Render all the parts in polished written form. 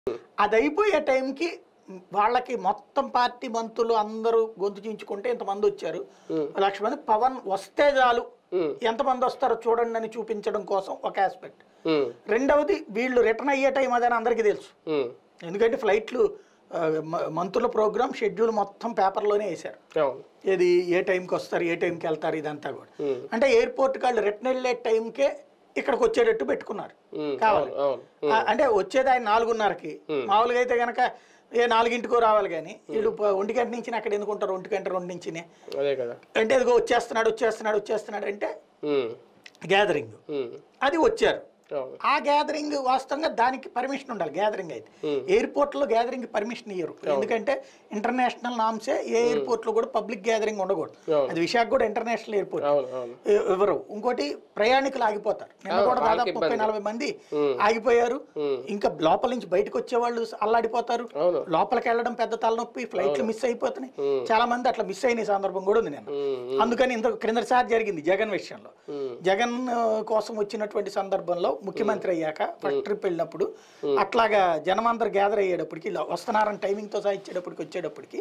అది అయిపోయే టైంకి వాళ్ళకి మొత్తం పార్టీ మంత్రులు అందరూ గొంతు చించుకుంటే ఇంతమంది వచ్చారు, 1,00,000 మంది. పవన్ వస్తే చాలు ఎంతమంది వస్తారో చూడండి అని చూపించడం కోసం ఒక ఆస్పెక్ట్. రెండవది వీళ్ళు రిటర్న్ అయ్యే టైం అదని అందరికీ తెలుసు. ఎందుకంటే ఫ్లైట్లు మంత్రుల ప్రోగ్రామ్ షెడ్యూల్ మొత్తం పేపర్లోనే వేశారు. ఏది ఏ టైంకి వస్తారు, ఏ టైంకి వెళ్తారు, ఇదంతా కూడా. అంటే ఎయిర్పోర్ట్ వాళ్ళు రిటర్న్ వెళ్ళే టైంకే ఇక్కడికి వచ్చేటట్టు పెట్టుకున్నారు కావాలి. అంటే వచ్చేది ఆయన 4:30కి, మామూలుగా అయితే కనుక 4ంటికో రావాలి. కానీ వీళ్ళు 1 గంట నుంచి అక్కడ ఎందుకుంటారు, 1 గంట 2 నుంచి. అంటే అదిగో వచ్చేస్తున్నాడు అంటే గ్యాదరింగ్ అది వచ్చారు. ఆ గ్యాదరింగ్ వాస్తవంగా దానికి పర్మిషన్ ఉండాలి. గ్యాదరింగ్ అయితే ఎయిర్పోర్ట్ లో గ్యాదరింగ్ పర్మిషన్ ఇయ్యరు. ఎందుకంటే ఇంటర్నేషనల్ నామ్సే ఏ ఎయిర్పోర్ట్ లో కూడా పబ్లిక్ గ్యాదరింగ్ ఉండకూడదు. అది విశాఖ కూడా ఇంటర్నేషనల్ ఎయిర్పోర్ట్ ఎవరు. ఇంకోటి ప్రయాణికులు ఆగిపోతారు. నిన్న కూడా దాదాపు 30-40 మంది ఆగిపోయారు. ఇంకా లోపల నుంచి బయటకు వచ్చేవాళ్ళు అల్లాడిపోతారు. లోపలికి వెళ్ళడం పెద్ద తలనొప్పి, ఫ్లైట్లు మిస్ అయిపోతున్నాయి. చాలా మంది అట్లా మిస్ అయిన సందర్భం కూడా ఉంది నిన్న. అందుకని ఇంత క్రిందసారి జరిగింది జగన్ విషయంలో. జగన్ కోసం వచ్చినటువంటి సందర్భంలో ముఖ్యమంత్రి అయ్యాక ఫస్ట్ ట్రిప్ వెళ్ళినప్పుడు అట్లాగా జనమందరూ గ్యాదర్ అయ్యేటప్పటికి, వస్తున్నారని టైమింగ్ తో సహా వచ్చేటప్పటికి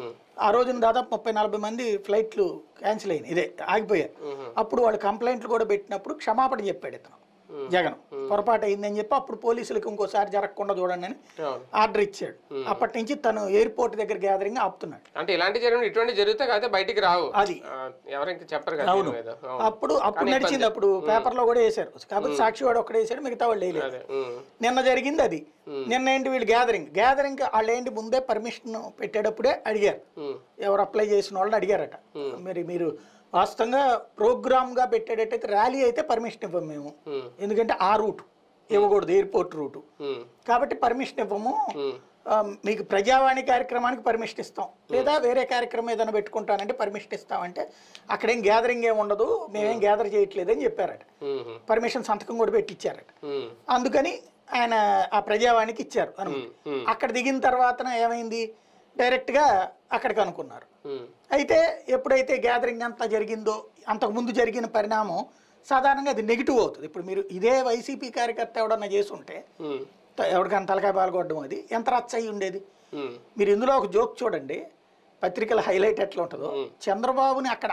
ఆ రోజున దాదాపు 30-40 మంది ఫ్లైట్లు క్యాన్సిల్ అయినాయి, ఇదే ఆగిపోయారు. అప్పుడు వాళ్ళు కంప్లైంట్లు కూడా పెట్టినప్పుడు క్షమాపణ చెప్పాడు ఇతను జగన్, పొరపాటు అయిందని చెప్పి. అప్పుడు పోలీసులకు ఇంకోసారి జరగకుండా చూడండి అని ఆర్డర్ ఇచ్చాడు. అప్పటి నుంచి తను ఎయిర్పోర్ట్ దగ్గర గ్యాదరింగ్ ఆపుతున్నాడు. అంటే ఇలాంటి ఇటువంటి జరిగితే అయితే బయటికి రావు, అది ఎవరైనా చెప్పరు కదా. అవును, అప్పుడు నడిచింది. అప్పుడు పేపర్ లో కూడా వేశారు. కాబట్టి సాక్షి వాడు ఒక్కడే వేసాడు, మిగతా వాళ్ళు వేయలేదు. నిన్న జరిగింది అది. నిన్న ఏంటి వీళ్ళు గ్యాదరింగ్ వాళ్ళు ఏంటి ముందే పర్మిషన్ పెట్టేటప్పుడే అడిగారు, ఎవరు అప్లై చేసిన వాళ్ళని అడిగారట. మీరు వాస్తవంగా ప్రోగ్రామ్ గా పెట్టేటట్టయితే ర్యాలీ అయితే పర్మిషన్ ఇవ్వము మేము, ఎందుకంటే ఆ రూట్ ఇవ్వకూడదు, ఎయిర్పోర్ట్ రూటు. కాబట్టి పర్మిషన్ ఇవ్వము, మీకు ప్రజావాణి కార్యక్రమానికి పర్మిషన్ ఇస్తాం, లేదా వేరే కార్యక్రమం ఏదైనా పెట్టుకుంటానంటే పర్మిషన్ ఇస్తామంటే అక్కడేం గ్యాదరింగ్ ఏమి ఉండదు, మేమేం గ్యాదర్ చేయట్లేదని చెప్పారట. పర్మిషన్ సంతకం కూడా పెట్టించారట. అందుకని ఆయన ఆ ప్రజావాణికి ఇచ్చారు అనుకుంటే. అక్కడ దిగిన తర్వాత ఏమైంది, డైరెక్ట్గా అక్కడికి అనుకున్నారు. అయితే ఎప్పుడైతే గ్యాదరింగ్ అంతా జరిగిందో, అంతకుముందు జరిగిన పరిణామం సాధారణంగా అది నెగిటివ్ అవుతుంది. ఇప్పుడు మీరు ఇదే వైసీపీ కార్యకర్త ఎవడన్నా చేసుంటే ఎవరికైనా తలకాయ పాల్గొట్టడం అది ఎంత రచ్చ అయ్యి ఉండేది. మీరు ఇందులో ఒక జోక్ చూడండి, పత్రికల హైలైట్ ఎట్లా ఉంటుందో. చంద్రబాబుని అక్కడ